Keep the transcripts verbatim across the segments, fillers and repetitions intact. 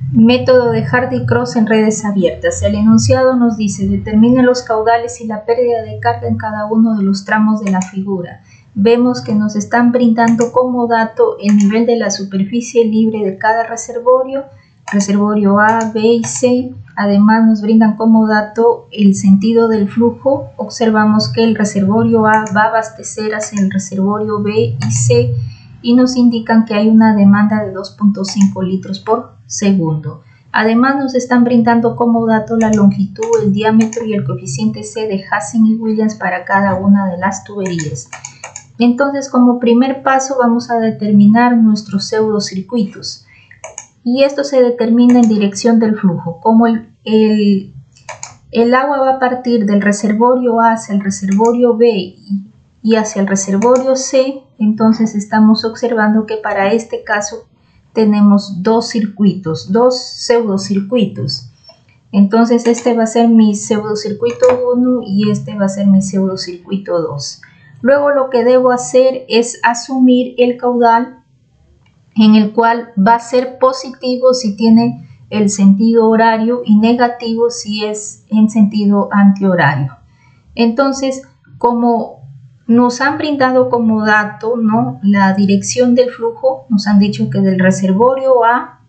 Método de Hardy-Cross en redes abiertas. El enunciado nos dice: determine los caudales y la pérdida de carga en cada uno de los tramos de la figura. Vemos que nos están brindando como dato el nivel de la superficie libre de cada reservorio, reservorio A, B y C. Además nos brindan como dato el sentido del flujo. Observamos que el reservorio A va a abastecer hacia el reservorio B y C y nos indican que hay una demanda de dos punto cinco litros por segundo. Además nos están brindando como dato la longitud, el diámetro y el coeficiente C de Hazen y Williams para cada una de las tuberías. Entonces, como primer paso vamos a determinar nuestros pseudocircuitos. Y esto se determina en dirección del flujo. Como el, el, el agua va a partir del reservorio A hacia el reservorio B y hacia el reservorio C, entonces estamos observando que para este caso tenemos dos circuitos, dos pseudocircuitos. Entonces este va a ser mi pseudocircuito uno y este va a ser mi pseudocircuito dos. Luego lo que debo hacer es asumir el caudal, en el cual va a ser positivo si tiene el sentido horario y negativo si es en sentido antihorario. Entonces, como nos han brindado como dato, ¿no?, la dirección del flujo, nos han dicho que del reservorio A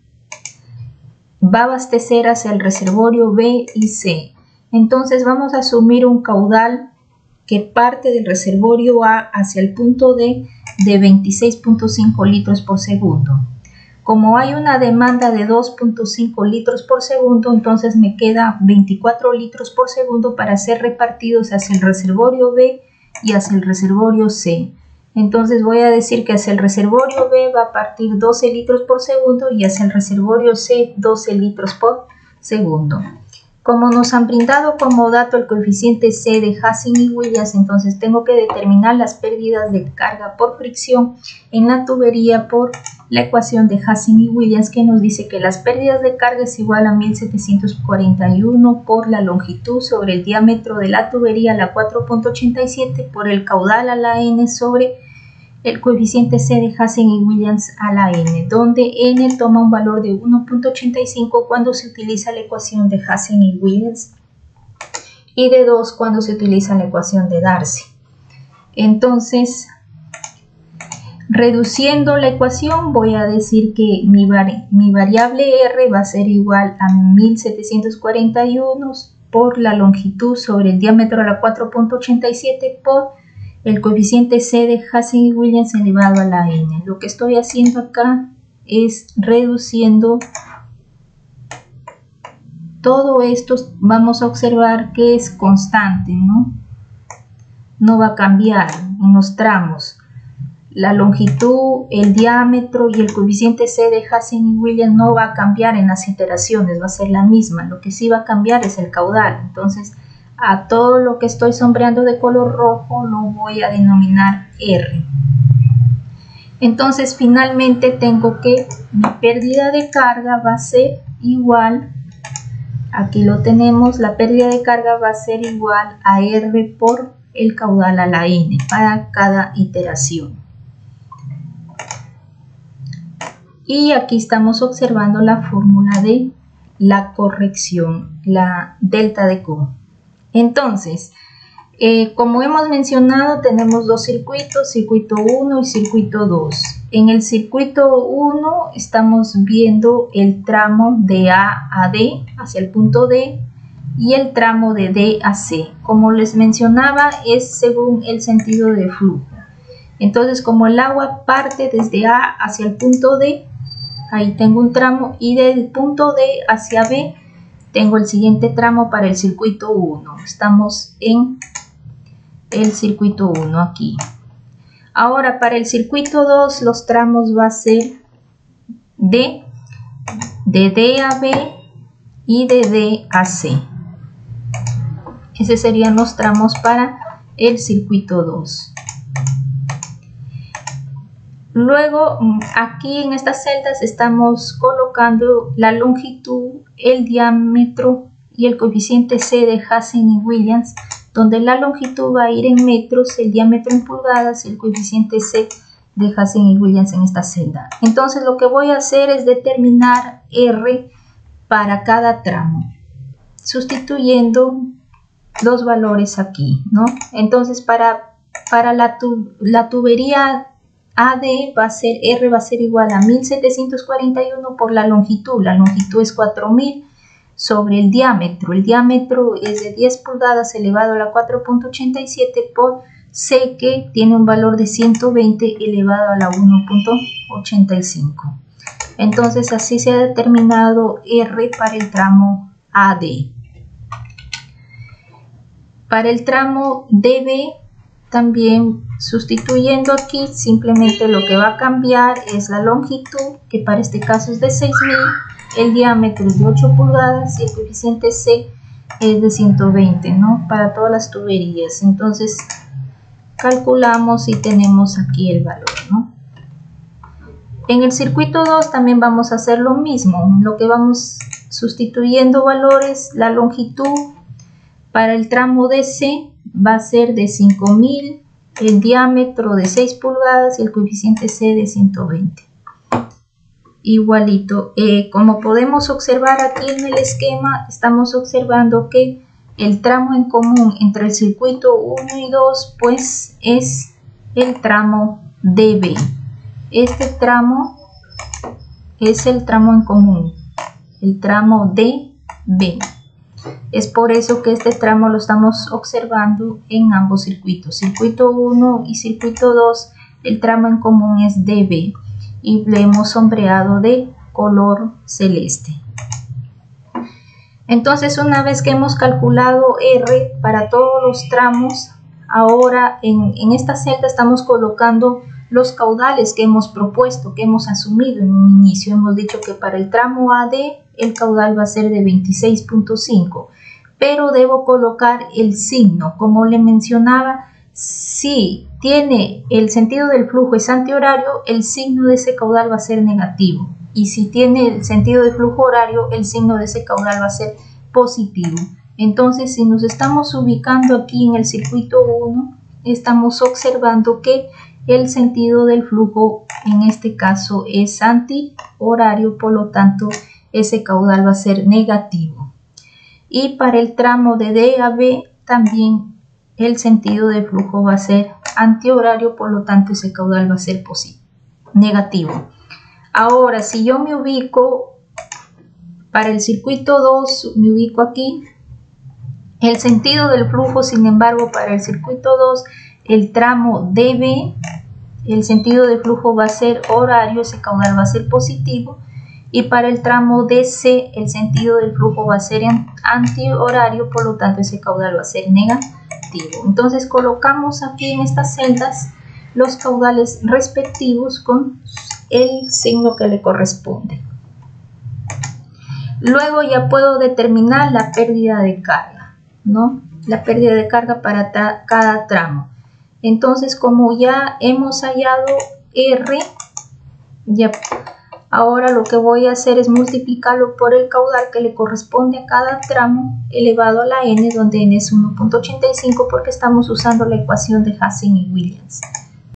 va a abastecer hacia el reservorio B y C. Entonces vamos a asumir un caudal que parte del reservorio A hacia el punto D de veintiséis punto cinco litros por segundo. Como hay una demanda de dos punto cinco litros por segundo, entonces me queda veinticuatro litros por segundo para ser repartidos hacia el reservorio B y hacia el reservorio C. Entonces voy a decir que hacia el reservorio B va a partir doce litros por segundo y hacia el reservorio C doce litros por segundo. Como nos han brindado como dato el coeficiente C de Hazen y Williams, entonces tengo que determinar las pérdidas de carga por fricción en la tubería por la ecuación de Hazen y Williams, que nos dice que las pérdidas de carga es igual a mil setecientos cuarenta y uno por la longitud sobre el diámetro de la tubería a la cuatro punto ochenta y siete por el caudal a la N sobre el coeficiente C de Hazen y Williams a la N, donde N toma un valor de uno punto ochenta y cinco cuando se utiliza la ecuación de Hazen y Williams y de dos cuando se utiliza la ecuación de Darcy. Entonces, reduciendo la ecuación, voy a decir que mi, vari mi variable R va a ser igual a mil setecientos cuarenta y uno por la longitud sobre el diámetro a la cuatro punto ochenta y siete por el coeficiente C de Hazen y Williams elevado a la N. Lo que estoy haciendo acá es reduciendo todo esto. Vamos a observar que es constante, ¿no? No va a cambiar en los tramos. La longitud, el diámetro y el coeficiente C de Hazen y Williams no va a cambiar en las iteraciones, va a ser la misma. Lo que sí va a cambiar es el caudal. Entonces, a todo lo que estoy sombreando de color rojo lo voy a denominar R. Entonces finalmente tengo que mi pérdida de carga va a ser igual, aquí lo tenemos, la pérdida de carga va a ser igual a R por el caudal a la N para cada iteración. Y aquí estamos observando la fórmula de la corrección, la delta de Q. Entonces, eh, como hemos mencionado, tenemos dos circuitos, circuito uno y circuito dos. En el circuito uno estamos viendo el tramo de A a D, hacia el punto D, y el tramo de D a C. Como les mencionaba, es según el sentido de flujo. Entonces, como el agua parte desde A hacia el punto D, ahí tengo un tramo, y del punto D hacia B, tengo el siguiente tramo para el circuito uno. Estamos en el circuito uno aquí. Ahora para el circuito dos los tramos va a ser D, de D a B y de D a C. Esos serían los tramos para el circuito dos. Luego aquí en estas celdas estamos colocando la longitud, el diámetro y el coeficiente C de Hazen y Williams, donde la longitud va a ir en metros, el diámetro en pulgadas y el coeficiente C de Hazen y Williams en esta celda. Entonces lo que voy a hacer es determinar R para cada tramo, sustituyendo los valores aquí, ¿no? Entonces para, para la, tu, la tubería A D va a ser, R va a ser igual a mil setecientos cuarenta y uno por la longitud. La longitud es cuatro mil sobre el diámetro. El diámetro es de diez pulgadas elevado a la cuatro punto ochenta y siete por C, que tiene un valor de ciento veinte elevado a la uno punto ochenta y cinco. Entonces así se ha determinado R para el tramo A D. Para el tramo D B también, sustituyendo aquí, simplemente lo que va a cambiar es la longitud, que para este caso es de seis mil, el diámetro es de ocho pulgadas y el coeficiente C es de ciento veinte, ¿no? Para todas las tuberías. Entonces calculamos y tenemos aquí el valor, ¿no? En el circuito dos también vamos a hacer lo mismo, lo que vamos sustituyendo valores. La longitud para el tramo D C va a ser de cinco mil, el diámetro de seis pulgadas y el coeficiente C de ciento veinte. Igualito, eh, como podemos observar aquí en el esquema, estamos observando que el tramo en común entre el circuito uno y dos pues es el tramo D B. Este tramo es el tramo en común, el tramo D B. Es por eso que este tramo lo estamos observando en ambos circuitos. Circuito uno y circuito dos, el tramo en común es D B y le hemos sombreado de color celeste. Entonces, una vez que hemos calculado R para todos los tramos, ahora en, en esta celda estamos colocando los caudales que hemos propuesto, que hemos asumido en un inicio. Hemos dicho que para el tramo A D el caudal va a ser de veintiséis punto cinco, pero debo colocar el signo. Como le mencionaba, si tiene el sentido del flujo es antihorario, el signo de ese caudal va a ser negativo, y si tiene el sentido de flujo horario, el signo de ese caudal va a ser positivo. Entonces, si nos estamos ubicando aquí en el circuito uno, estamos observando que el sentido del flujo en este caso es antihorario, por lo tanto ese caudal va a ser negativo. Y para el tramo de D a B también el sentido de flujo va a ser antihorario, por lo tanto ese caudal va a ser positivo, negativo. Ahora, si yo me ubico para el circuito dos, me ubico aquí, el sentido del flujo, sin embargo, para el circuito dos, el tramo D B, el sentido de flujo va a ser horario, ese caudal va a ser positivo. Y para el tramo D C, el sentido del flujo va a ser antihorario, por lo tanto ese caudal va a ser negativo. Entonces colocamos aquí en estas celdas los caudales respectivos con el signo que le corresponde. Luego ya puedo determinar la pérdida de carga, ¿no? La pérdida de carga para cada tramo. Entonces, como ya hemos hallado R, ya ahora lo que voy a hacer es multiplicarlo por el caudal que le corresponde a cada tramo elevado a la n, donde n es uno punto ochenta y cinco porque estamos usando la ecuación de Hazen y Williams.